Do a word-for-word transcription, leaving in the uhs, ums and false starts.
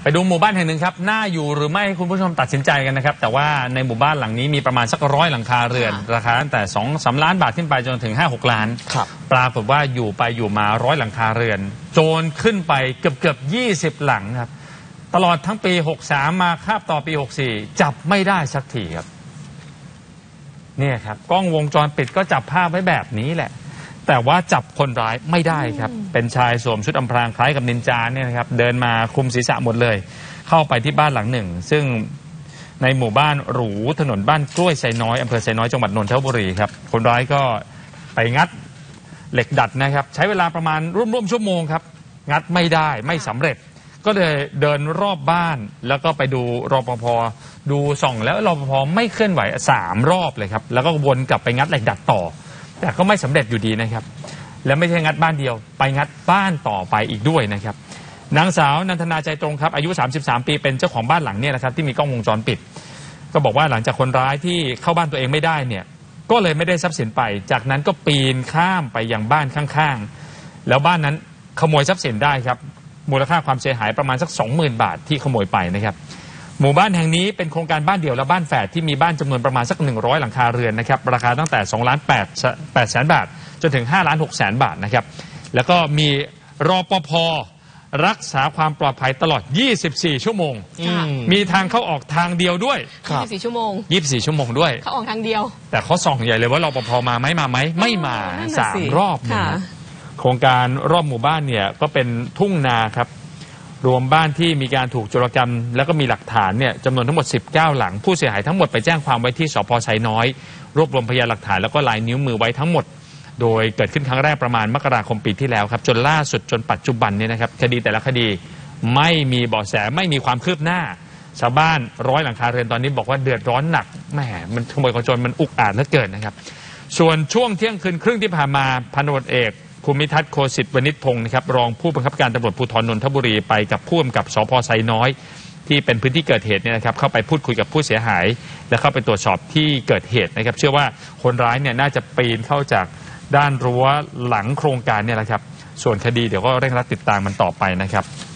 ไปดูหมู่บ้านแห่งหนึ่งครับน่าอยู่หรือไม่คุณผู้ชมตัดสินใจกันนะครับแต่ว่าในหมู่บ้านหลังนี้มีประมาณสักร้อยหลังคาเรือนราคาตั้งแต่สองสามล้านบาทขึ้นไปจนถึงห้าหกล้านปรากฏว่าอยู่ไปอยู่มาร้อยหลังคาเรือนโจรขึ้นไปเกือบเกือบยี่สิบหลังครับตลอดทั้งปีหกสามมาคาบต่อปีหกสี่จับไม่ได้สักทีครับเนี่ยครับกล้องวงจรปิดก็จับภาพไว้แบบนี้แหละแต่ว่าจับคนร้ายไม่ได้ครับเป็นชายสวมชุดอำพรางคล้ายกับนินจาเนี่ยนะครับเดินมาคลุมศีรษะหมดเลยเข้าไปที่บ้านหลังหนึ่งซึ่งในหมู่บ้านหรูถนนบ้านกล้วยไซน้อยอำเภอไซน้อยจังหวัดนนทบุรีครับคนร้ายก็ไปงัดเหล็กดัดนะครับใช้เวลาประมาณร่วมๆชั่วโมงครับงัดไม่ได้ไม่สำเร็จก็เลยเดินรอบบ้านแล้วก็ไปดูรปภดูส่องแล้วรปภไม่เคลื่อนไหวสามรอบเลยครับแล้วก็วนกลับไปงัดเหล็กดัดต่อแต่ก็ไม่สำเร็จอยู่ดีนะครับและไม่ใช่งัดบ้านเดียวไปงัดบ้านต่อไปอีกด้วยนะครับนางสาวนันทนาใจตรงครับอายุสามสิบสามปีเป็นเจ้าของบ้านหลังนี้นะครับที่มีกล้องวงจรปิดก็บอกว่าหลังจากคนร้ายที่เข้าบ้านตัวเองไม่ได้เนี่ยก็เลยไม่ได้ทรัพย์สินไปจากนั้นก็ปีนข้ามไปยังบ้านข้างๆแล้วบ้านนั้นขโมยทรัพย์สินได้ครับมูลค่าความเสียหายประมาณสัก สองหมื่น บาทที่ขโมยไปนะครับหมู่บ้านแห่งนี้เป็นโครงการบ้านเดี่ยวและบ้านแฝดที่มีบ้านจำนวนประมาณสักหนึ่งร้อยหลังคาเรือนนะครับราคาตั้งแต่สองล้านแปดแสนบาทจนถึงห้าล้านหกแสนบาทนะครับแล้วก็มีรปภรักษาความปลอดภัยตลอดยี่สิบสี่ชั่วโมงมีทางเข้าออกทางเดียวด้วยยี่สิบสี่ชั่วโมงยี่สิบสี่ชั่วโมงด้วยเข้าออกทางเดียวแต่เขาส่องใหญ่เลยว่ารปภมาไหมมาไหมไม่มาสามรอบนะโครงการรอบหมู่บ้านเนี่ยก็เป็นทุ่งนาครับรวมบ้านที่มีการถูกโจรกรรมแล้วก็มีหลักฐานเนี่ยจำนวนทั้งหมดสิบเก้าหลังผู้เสียหายทั้งหมดไปแจ้งความไว้ที่สภ.ไซน้อยรวบรวมพยานหลักฐานแล้วก็ลายนิ้วมือไว้ทั้งหมดโดยเกิดขึ้นครั้งแรกประมาณมกราคมปีที่แล้วครับจนล่าสุดจนปัจจุบันเนี่ยนะครับคดีแต่ละคดีไม่มีเบาะแสไม่มีความคืบหน้าชาวบ้านร้อยหลังคาเรือนตอนนี้บอกว่าเดือดร้อนหนักแหมมันขโมยขโจรมันอุกอาจเหลือเกินนะครับส่วนช่วงเที่ยงคืนครึ่งที่ผ่านมาพันตำรวจเอกภูมิทัศน์โคสิทธิ์วณิชพงศ์นะครับรองผู้บังคับการตำรวจภูธรนนทบุรีไปกับผู้กำกับสภ.ไซน้อยที่เป็นพื้นที่เกิดเหตุเนี่ยนะครับเข้าไปพูดคุยกับผู้เสียหายและเข้าไปตรวจสอบที่เกิดเหตุนะครับเชื่อว่าคนร้ายเนี่ยน่าจะปีนเข้าจากด้านรั้วหลังโครงการเนี่ยแหละครับส่วนคดีเดี๋ยวก็เร่งรัดติดตามมันต่อไปนะครับ